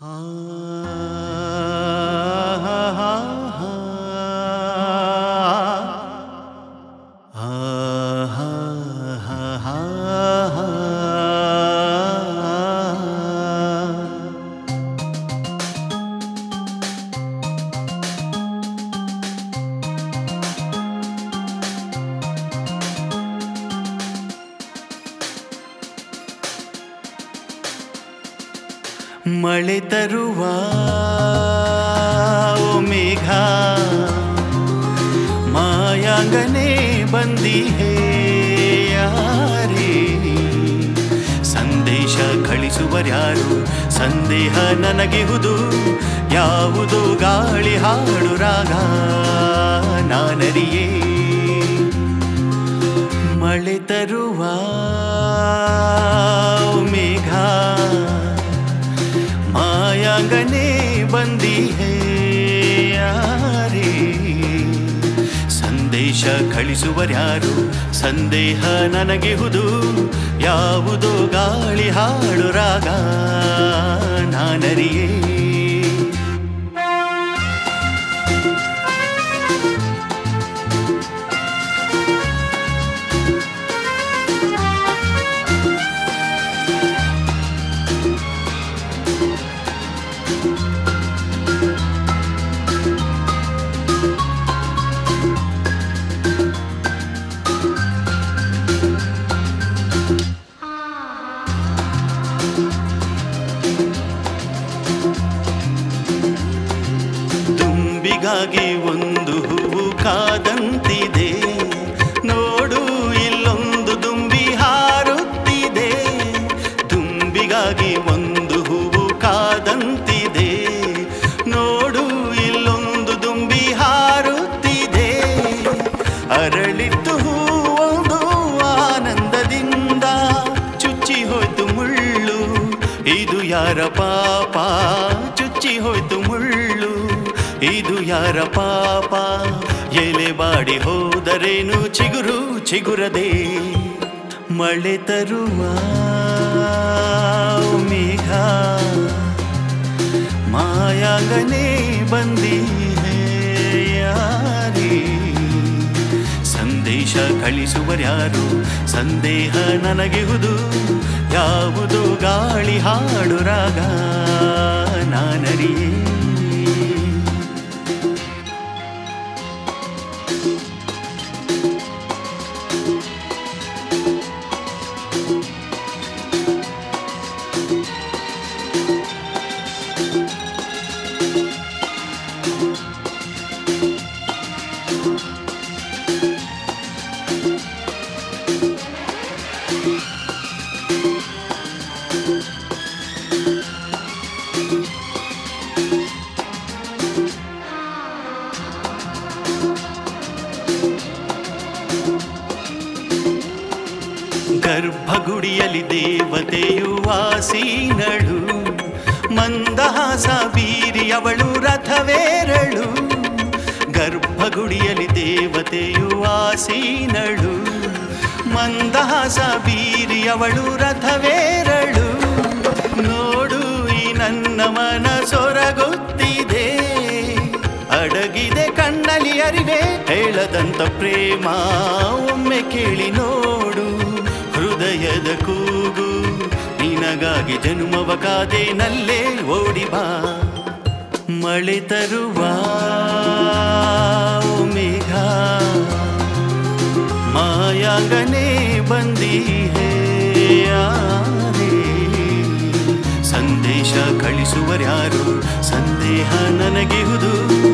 ಮಳೆ ತರುವ ಮೇಘ ಮಾಯಾಂಗನೆ ಬಂದಿಹೆ ಯಾರೇ ಸಂದೇಶ ಕಳಿಸುವರ್ಯಾರು ಸಂದೇಹ ನನಗಿಹುದು ಯಾವುದೋ ಗಾಳಿ ಹಾಡು ರಾಗ ನಾನರಿಯೇ ಮಳೆ ತರುವ ಮೇಘ ಮಾಯಾಂಗನೆ ಬಂದಿ ಹೇ ಯಾರೇ ಸಂದೇಶ ಕಳಿಸುವರ್ಯಾರು ಸಂದೇಹ ನನಗಿಹುದು ಯಾವುದೋ ಗಾಳಿ ಹಾಡು ರಾಗ ನಾನರಿಯೇ ಗಾಗಿ ಒಂದು ಹೂವು ಕಾದಂತಿದೆ ನೋಡು ಇಲ್ಲೊಂದು ದುಂಬಿ ಹಾರುತ್ತಿದೆ ದುಂಬಿಗಾಗಿ ಒಂದು ಹೂವು ಕಾದಂತಿದೆ ನೋಡು ಇಲ್ಲೊಂದು ದುಂಬಿ ಹಾರುತ್ತಿದೆ ಅರಳಿತ್ತು ಹೂವೊಂದು ಆನಂದದಿಂದ ಚುಚ್ಚಿ ಹೋಯ್ತು ಮುಳ್ಳು ಇದು ಯಾರ ಪಾಪ ಚುಚ್ಚಿ ಹೋಯ್ತು ಮುಳ್ಳು ಇದು ಯಾರ ಪಾಪ ಎಲೆ ಬಾಡಿ ಹೋದರೇನು ಚಿಗುರು ಚಿಗುರದೆ ಮಳೆ ತರುವ ಮೇಘ ಮಾಯಾಂಗನೆ ಬಂದಿ ಹೇ ಯಾರೇ ಸಂದೇಶ ಕಳಿಸುವರ್ಯಾರು ಸಂದೇಹ ನನಗಿಹುದು ಯಾವುದೋ ಗಾಳಿ ಹಾಡು ರಾಗ ನಾನರಿಯೇ ಗರ್ಭಗುಡಿಯಲ್ಲಿ ದೇವತೆಯು ವಾಸೀನಳು ಮಂದಹಾಸ ಬೀರಿ ಅವಳು ರಥವೇರಳು ಗರ್ಭಗುಡಿಯಲ್ಲಿ ದೇವತೆಯು ವಾಸೀನಳು ಮಂದಹಾಸ ಬೀರಿ ಅವಳು ರಥವೇರಳು ನೋಡು ಈ ನನ್ನ ಮನ ಸೊರಗುತ್ತಿದೆ ಅಡಗಿದೆ ಕಣ್ಣಲ್ಲಿ ಅರಿವೆ ಹೇಳದಂತ ಪ್ರೇಮ ಒಮ್ಮೆ ಕೇಳಿ ನೋಡು ಹೃದಯದ ಕೂಗು ನಿನಗಾಗಿ ಜನುಮವ ಕಾದೇನಲ್ಲೇ ಓಡಿ ಬಾ ಮಳೆ ತರುವ ಮೇಘ ಮಾಯಾಂಗನೆ ಬಂದಿ ಹೇ ಯಾರೇ ಸಂದೇಶ ಕಳಿಸುವರ್ಯಾರು ಸಂದೇಹ ನನಗಿಹುದು